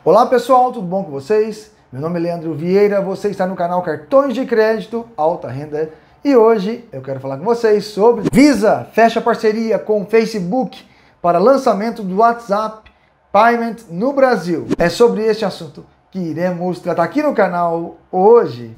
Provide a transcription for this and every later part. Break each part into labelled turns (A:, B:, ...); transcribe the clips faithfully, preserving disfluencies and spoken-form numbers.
A: Olá pessoal, tudo bom com vocês? Meu nome é Leandro Vieira, você está no canal Cartões de Crédito Alta Renda e hoje eu quero falar com vocês sobre Visa fecha parceria com o Facebook para lançamento do WhatsApp Payment no Brasil. É sobre este assunto que iremos tratar aqui no canal hoje.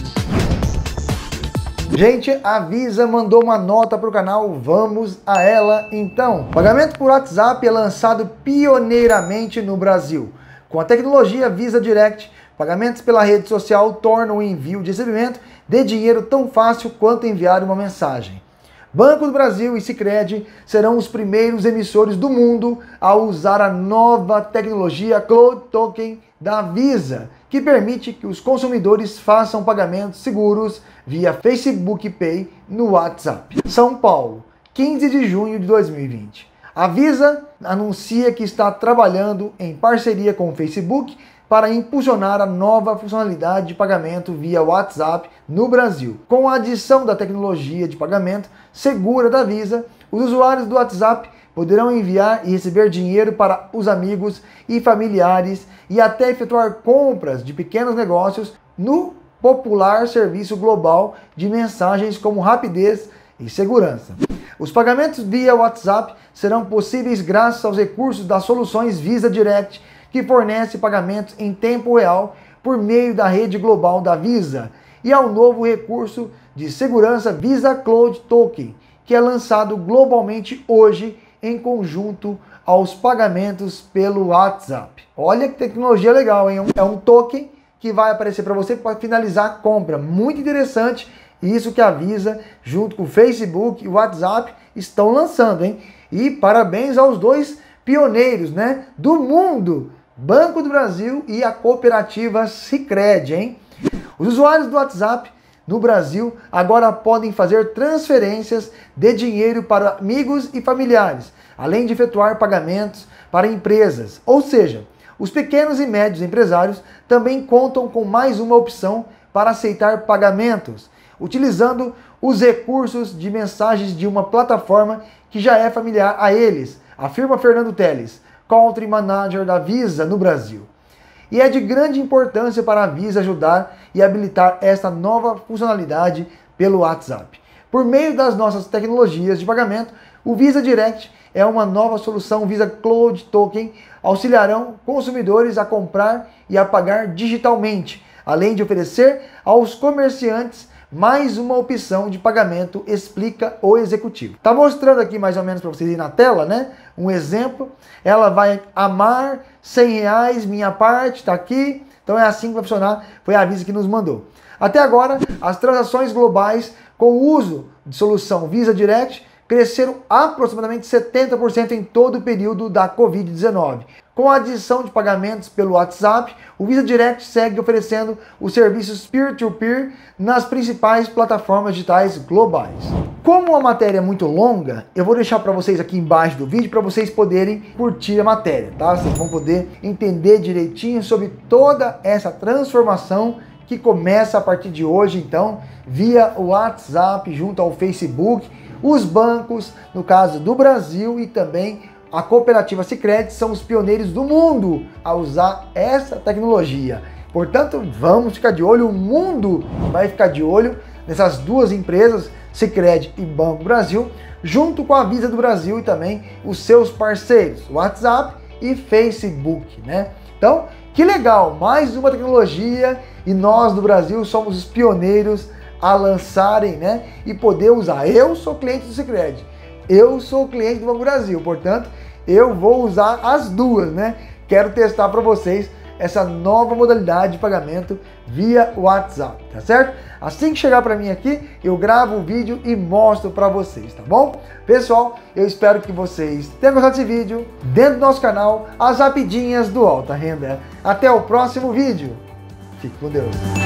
A: Gente, a Visa mandou uma nota para o canal, vamos a ela então. Pagamento por WhatsApp é lançado pioneiramente no Brasil. Com a tecnologia Visa Direct, pagamentos pela rede social tornam o envio de recebimento de dinheiro tão fácil quanto enviar uma mensagem. Banco do Brasil e Sicredi serão os primeiros emissores do mundo a usar a nova tecnologia Cloud Token da Visa, que permite que os consumidores façam pagamentos seguros via Facebook Pay no WhatsApp. São Paulo, quinze de junho de dois mil e vinte. A Visa anuncia que está trabalhando em parceria com o Facebook para impulsionar a nova funcionalidade de pagamento via WhatsApp no Brasil. Com a adição da tecnologia de pagamento segura da Visa, os usuários do WhatsApp poderão enviar e receber dinheiro para os amigos e familiares e até efetuar compras de pequenos negócios no popular serviço global de mensagens com rapidez e segurança. Os pagamentos via WhatsApp serão possíveis graças aos recursos das soluções Visa Direct, que fornece pagamentos em tempo real por meio da rede global da Visa, e ao novo recurso de segurança Visa Cloud Token, que é lançado globalmente hoje em conjunto aos pagamentos pelo WhatsApp. Olha que tecnologia legal, hein? É um token que vai aparecer para você para finalizar a compra. Muito interessante isso que a Visa, junto com o Facebook e o WhatsApp, estão lançando, hein? E parabéns aos dois pioneiros, né, do mundo, Banco do Brasil e a cooperativa Sicredi, hein? Os usuários do WhatsApp no Brasil agora podem fazer transferências de dinheiro para amigos e familiares, além de efetuar pagamentos para empresas. Ou seja, os pequenos e médios empresários também contam com mais uma opção para aceitar pagamentos, utilizando os recursos de mensagens de uma plataforma que já é familiar a eles, afirma Fernando Teles, Country Manager da Visa no Brasil. E é de grande importância para a Visa ajudar e habilitar esta nova funcionalidade pelo WhatsApp. Por meio das nossas tecnologias de pagamento, o Visa Direct é uma nova solução Visa Cloud Token, auxiliarão consumidores a comprar e a pagar digitalmente, além de oferecer aos comerciantes mais uma opção de pagamento, explica o executivo. Tá mostrando aqui mais ou menos para vocês aí na tela, né? Um exemplo. Ela vai amar cem reais, minha parte, tá aqui. Então é assim que vai funcionar. Foi a Visa que nos mandou. Até agora, as transações globais com o uso de solução Visa Direct cresceram aproximadamente setenta por cento em todo o período da covid dezenove. Com a adição de pagamentos pelo WhatsApp, o Visa Direct segue oferecendo os serviços peer-to-peer nas principais plataformas digitais globais. Como a matéria é muito longa, eu vou deixar para vocês aqui embaixo do vídeo para vocês poderem curtir a matéria, tá? Vocês vão poder entender direitinho sobre toda essa transformação que começa a partir de hoje, então, via o WhatsApp junto ao Facebook. Os bancos, no caso do Brasil, e também a cooperativa Sicredi são os pioneiros do mundo a usar essa tecnologia. Portanto, vamos ficar de olho, o mundo vai ficar de olho nessas duas empresas, Sicredi e Banco Brasil, junto com a Visa do Brasil e também os seus parceiros, WhatsApp e Facebook, né? Então, que legal, mais uma tecnologia e nós do Brasil somos os pioneiros a lançarem, né, e poder usar. Eu sou cliente do Sicredi, eu sou cliente do Banco Brasil, portanto, eu vou usar as duas, né? Quero testar para vocês essa nova modalidade de pagamento via WhatsApp, tá certo? Assim que chegar para mim aqui, eu gravo o vídeo e mostro para vocês, tá bom? Pessoal, eu espero que vocês tenham gostado desse vídeo dentro do nosso canal, as rapidinhas do Alta Renda. Até o próximo vídeo. Fique com Deus.